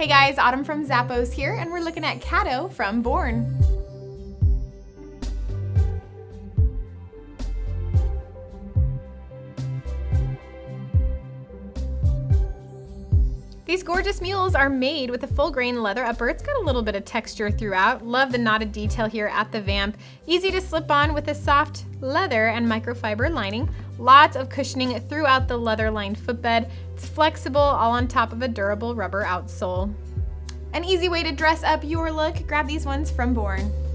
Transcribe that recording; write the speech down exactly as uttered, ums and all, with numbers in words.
Hey guys, Autumn from Zappos here, and we're looking at Caddo from Born. These gorgeous mules are made with a full grain leather upper. It's got a little bit of texture throughout. Love the knotted detail here at the vamp. Easy to slip on with a soft leather and microfiber lining. Lots of cushioning throughout the leather-lined footbed. It's flexible, all on top of a durable rubber outsole. An easy way to dress up your look. Grab these ones from Born.